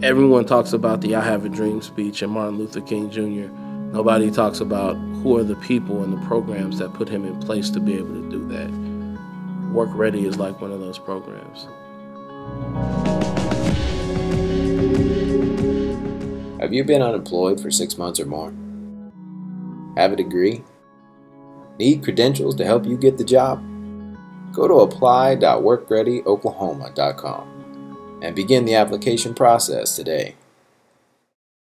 Everyone talks about the I Have a Dream speech and Martin Luther King Jr. Nobody talks about who are the people and the programs that put him in place to be able to do that. Work Ready is like one of those programs. Have you been unemployed for 6 months or more? Have a degree? Need credentials to help you get the job? Go to apply.workreadyoklahoma.com and begin the application process today.